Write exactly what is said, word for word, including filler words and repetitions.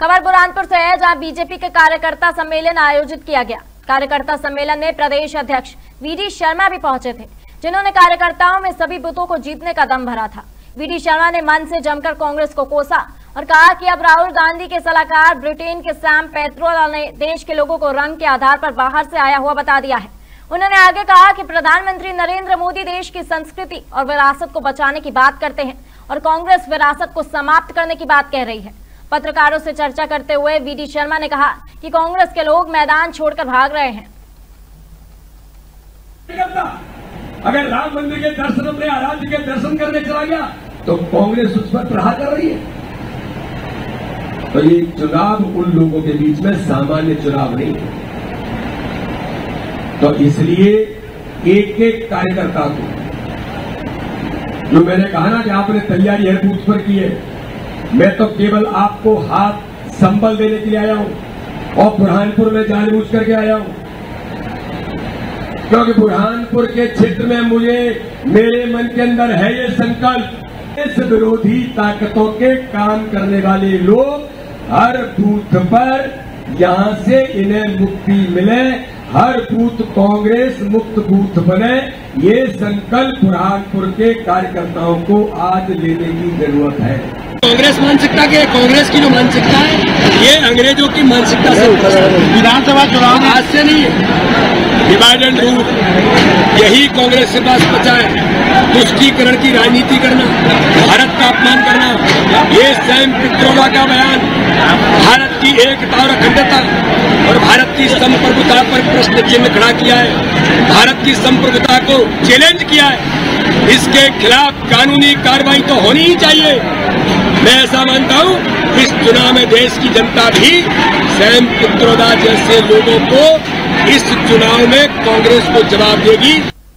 खबर बुरहानपुर से है, जहां बीजेपी के कार्यकर्ता सम्मेलन आयोजित किया गया। कार्यकर्ता सम्मेलन में प्रदेश अध्यक्ष वीडी शर्मा भी पहुंचे थे, जिन्होंने कार्यकर्ताओं में सभी बूथों को जीतने का दम भरा था। वीडी शर्मा ने मन से जमकर कांग्रेस को कोसा और कहा कि अब राहुल गांधी के सलाहकार ब्रिटेन के सैम पेट्रोदा ने देश के लोगों को रंग के आधार पर बाहर से आया हुआ बता दिया है। उन्होंने आगे कहा कि प्रधानमंत्री नरेंद्र मोदी देश की संस्कृति और विरासत को बचाने की बात करते हैं और कांग्रेस विरासत को समाप्त करने की बात कह रही है। पत्रकारों से चर्चा करते हुए वीडी शर्मा ने कहा कि कांग्रेस के लोग मैदान छोड़कर भाग रहे हैं। अगर राम मंदिर के दर्शन अपने आराध्य के दर्शन करने चला गया तो कांग्रेस उस पर प्रहार कर रही है। तो ये चुनाव उन लोगों के बीच में सामान्य चुनाव नहीं है। तो इसलिए एक एक कार्यकर्ता को, जो मैंने कहा ना कि आपने तैयारी हर बूथ पर की है, मैं तो केवल आपको हाथ संबल देने के लिए आया हूं और बुरहानपुर में जानबूझ करके आया हूं, क्योंकि बुरहानपुर के क्षेत्र में मुझे, मेरे मन के अंदर है ये संकल्प, इस विरोधी ताकतों के काम करने वाले लोग हर बूथ पर यहां से इन्हें मुक्ति मिले, हर बूथ कांग्रेस मुक्त बूथ बने। ये संकल्प बुरहानपुर के कार्यकर्ताओं को आज लेने की जरूरत है। कांग्रेस मानसिकता के कांग्रेस की जो मानसिकता है ये अंग्रेजों की मानसिकता से विधानसभा चुनाव आज से नहीं है। डिवाइड एंड रूल यही कांग्रेस के पास बचा है। तुष्टीकरण की राजनीति करना, भारत का अपमान करना, ये सैम पेट्रोदा का बयान भारत की एकता और अखंडता और भारत की संप्रभुता पर प्रश्न चिन्ह खड़ा किया है। भारत की संप्रभुता को चैलेंज किया है। इसके खिलाफ कानूनी कार्रवाई तो होनी ही चाहिए। मैं ऐसा मानता हूं इस चुनाव में देश की जनता भी सैम पेट्रोदा जैसे लोगों को इस चुनाव में कांग्रेस को जवाब देगी।